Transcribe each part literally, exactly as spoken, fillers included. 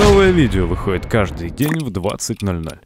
Новое видео выходит каждый день в двадцать ноль ноль.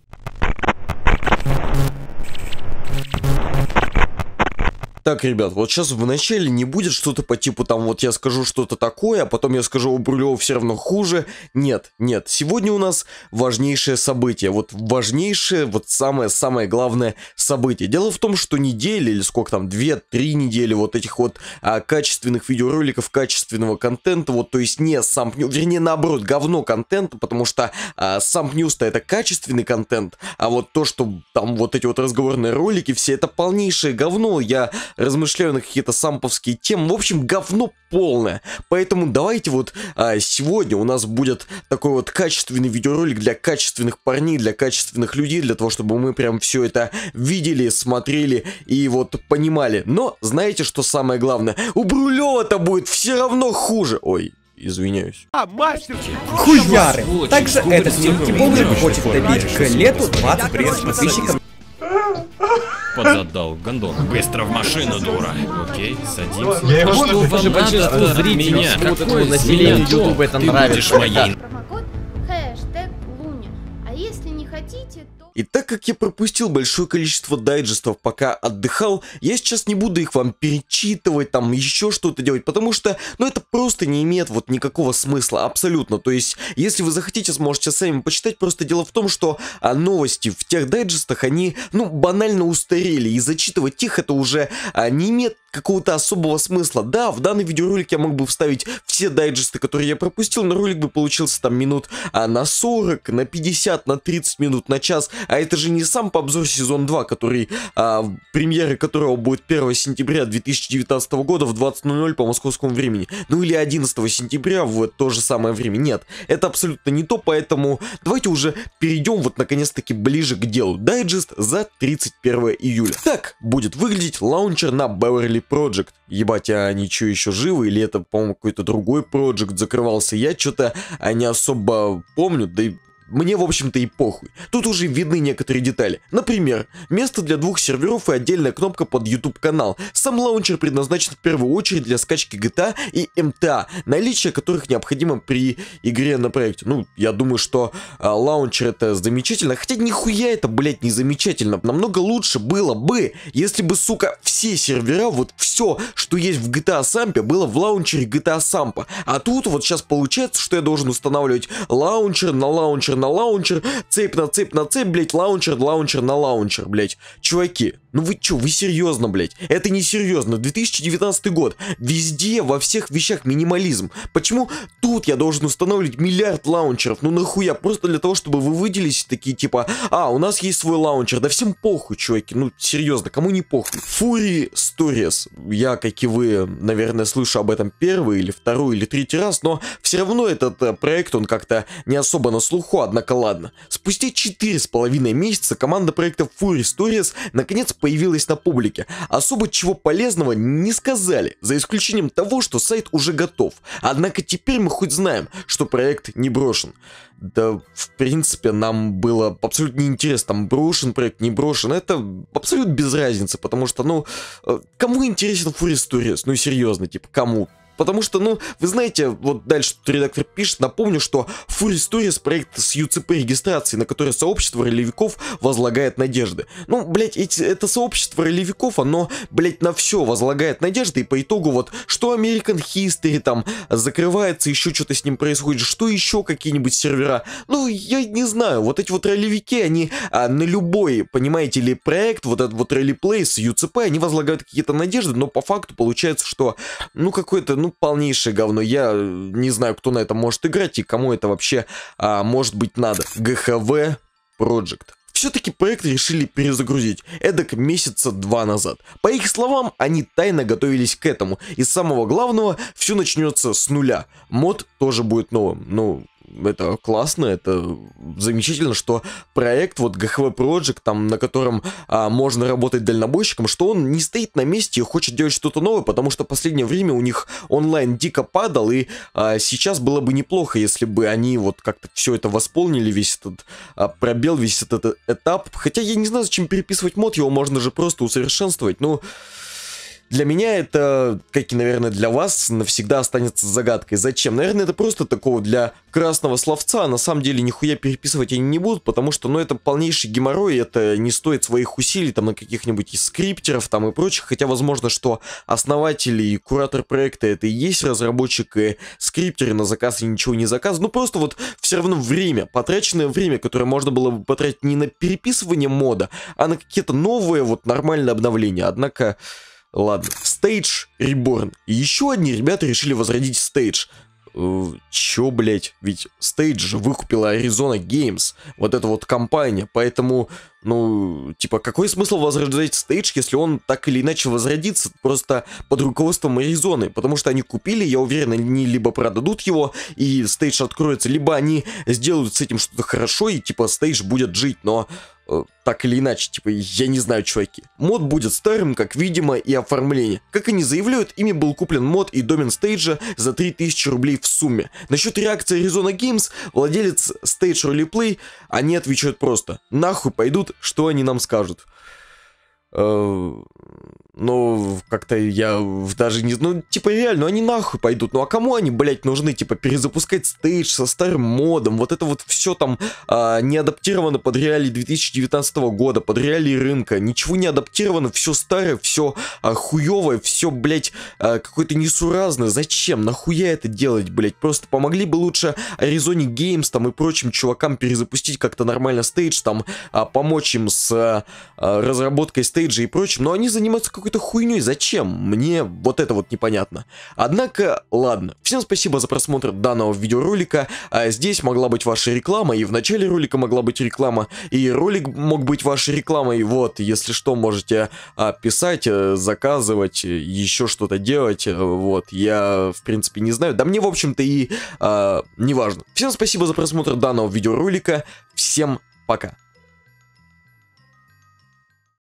Так, ребят, вот сейчас в начале не будет что-то по типу там вот я скажу что-то такое, а потом я скажу у Брулева все равно хуже. Нет, нет, сегодня у нас важнейшее событие, вот важнейшее, вот самое-самое главное событие. Дело в том, что неделя или сколько там, две-три недели вот этих вот а, качественных видеороликов, качественного контента, вот то есть не сам, вернее наоборот, говно контента, потому что а, сам News-то это качественный контент, а вот то, что там вот эти вот разговорные ролики, все это полнейшее говно, я... размышляю на какие-то самповские темы. В общем, говно полное. Поэтому давайте вот а, сегодня у нас будет такой вот качественный видеоролик для качественных парней, для качественных людей, для того, чтобы мы прям все это видели, смотрели и вот понимали. Но знаете, что самое главное? У Брулева-то будет все равно хуже. Ой. Извиняюсь. А, мастер! Хуяры! Также этот мультиблогер хочет добить к лету двадцать тысяч подписчиков. Подзадал, гондон. Быстро в машину, дура. Окей, садимся. Я его что вам же большинству надо от зрителей, меня? смотрят население Ютуба, это Ты нравится. будешь моей. Промокод хэштег Луня. А если не хотите, то... И так как я пропустил большое количество дайджестов, пока отдыхал, я сейчас не буду их вам перечитывать, там еще что-то делать, потому что, ну, это просто не имеет вот никакого смысла, абсолютно. То есть, если вы захотите, сможете сами почитать, просто дело в том, что а, новости в тех дайджестах, они, ну, банально устарели, и зачитывать их это уже а, не имеет какого-то особого смысла. Да, в данный видеоролик я мог бы вставить все дайджесты, которые я пропустил, но ролик бы получился там минут а, на сорок, на пятьдесят, на тридцать минут, на час. А это же не сам по обзор сезон два, который, а, премьера которого будет первого сентября две тысячи девятнадцатого года в двадцать ноль ноль по московскому времени. Ну или одиннадцатого сентября в то же самое время. Нет, это абсолютно не то, поэтому давайте уже перейдем вот наконец-таки ближе к делу. Дайджест за тридцать первое июля. Так будет выглядеть лаунчер на Beverly Project. Ебать, а они что, еще живы? Или это, по-моему, какой-то другой проект закрывался? Я что-то а, не особо помню, да и... Мне, в общем-то, и похуй. Тут уже видны некоторые детали. Например, место для двух серверов и отдельная кнопка под YouTube-канал. Сам лаунчер предназначен в первую очередь для скачки джи ти эй и эм ти эй, наличие которых необходимо при игре на проекте. Ну, я думаю, что а, лаунчер это замечательно. Хотя нихуя это, блядь, не замечательно. Намного лучше было бы, если бы, сука, все сервера, вот все, что есть в джи ти эй Сампе, было в лаунчере джи ти эй Сампа. А тут вот сейчас получается, что я должен устанавливать лаунчер на лаунчер на лаунчер, цепь на цепь на цепь, блять, лаунчер, лаунчер на лаунчер, блять. Чуваки, ну вы чё, вы серьезно, блять? Это не серьезно. две тысячи девятнадцатый год. Везде, во всех вещах минимализм. Почему тут я должен устанавливать миллиард лаунчеров? Ну нахуя? Просто для того, чтобы вы выделились такие типа, а, у нас есть свой лаунчер. Да всем похуй, чуваки. Ну серьезно, кому не похуй? Fury Stories. Я, как и вы, наверное, слышу об этом первый или второй или третий раз, но все равно этот э, проект, он как-то не особо на слуху. Однако ладно. Спустя четыре с половиной месяца команда проекта Fury Stories наконец появилась на публике. Особо чего полезного не сказали, за исключением того, что сайт уже готов. Однако теперь мы хоть знаем, что проект не брошен. Да, в принципе, нам было абсолютно неинтересно, там брошен проект, не брошен, это абсолютно без разницы, потому что, ну, кому интересен Fury Stories? Ну, серьезно, типа, кому? Потому что, ну, вы знаете, вот дальше тут редактор пишет, напомню, что Fury Stories проект с ю цэ пэ регистрацией, на которое сообщество ролевиков возлагает надежды. Ну, блять, эти, это сообщество ролевиков, оно, блять, на все возлагает надежды, и по итогу вот, что American History там закрывается, еще что-то с ним происходит, что еще какие-нибудь сервера, ну, я не знаю, вот эти вот ролевики, они а, на любой, понимаете ли, проект, вот этот вот ролеплей с ю цэ пэ, они возлагают какие-то надежды, но по факту получается, что, ну, какой-то, ну, полнейшее говно. Я не знаю, кто на это может играть и кому это вообще а, может быть надо. джи эйч ви Project. Все-таки проект решили перезагрузить, эдак месяца два назад. По их словам, они тайно готовились к этому. И самого главного, все начнется с нуля. Мод тоже будет новым. Ну, это классно, это замечательно, что проект, вот джи эйч ви Project, там, на котором а, можно работать дальнобойщиком, что он не стоит на месте и хочет делать что-то новое, потому что в последнее время у них онлайн дико падал, и а, сейчас было бы неплохо, если бы они вот как-то все это восполнили, весь этот а, пробел, весь этот этап. Хотя я не знаю, зачем переписывать мод, его можно же просто усовершенствовать, ну... Для меня это, как и, наверное, для вас, навсегда останется загадкой. Зачем? Наверное, это просто такого для красного словца, а на самом деле нихуя переписывать они не будут, потому что, ну, это полнейший геморрой, это не стоит своих усилий, там, на каких-нибудь из скриптеров, там, и прочих, хотя, возможно, что основатель и куратор проекта это и есть разработчик, и скриптеры на заказ и ничего не заказывают, ну, просто вот все равно время, потраченное время, которое можно было бы потратить не на переписывание мода, а на какие-то новые, вот, нормальные обновления, однако... Ладно, Stage Reborn. И еще одни ребята решили возродить Stage. Э, чё, блять? Ведь Stage же выкупила Arizona Games. Вот эта вот компания. Поэтому, ну, типа, какой смысл возрождать Stage, если он так или иначе возродится просто под руководством Arizona? Потому что они купили, я уверен, они либо продадут его, и Stage откроется, либо они сделают с этим что-то хорошо, и типа Stage будет жить, но... Так или иначе, типа, я не знаю, чуваки. Мод будет старым, как видимо, и оформление. Как они заявляют, ими был куплен мод и домен стейджа за три тысячи рублей в сумме. Насчет реакции Arizona Games, владелец Stage Roleplay, они отвечают просто: нахуй пойдут, что они нам скажут. Ну, как-то я даже не... Ну, типа, реально, они нахуй пойдут. Ну, а кому они, блядь, нужны? Типа, перезапускать стейдж со старым модом. Вот это вот все там а, не адаптировано под реалии две тысячи девятнадцатого года, под реалии рынка. Ничего не адаптировано, все старое, все а, хуевое, все, блядь, а, какое-то несуразное. Зачем? Нахуя это делать, блядь? Просто помогли бы лучше Arizona Games там и прочим чувакам перезапустить как-то нормально стейдж, там, а, помочь им с а, разработкой стейджа и прочим. Но они занимаются какой-то хуйней. Зачем? Мне вот это вот непонятно. Однако, ладно. Всем спасибо за просмотр данного видеоролика. А здесь могла быть ваша реклама, и в начале ролика могла быть реклама, и ролик мог быть вашей рекламой. Вот, если что, можете а, писать, а, заказывать, еще что-то делать. Вот, я, в принципе, не знаю. Да мне, в общем-то, и а, не важно. Всем спасибо за просмотр данного видеоролика. Всем пока.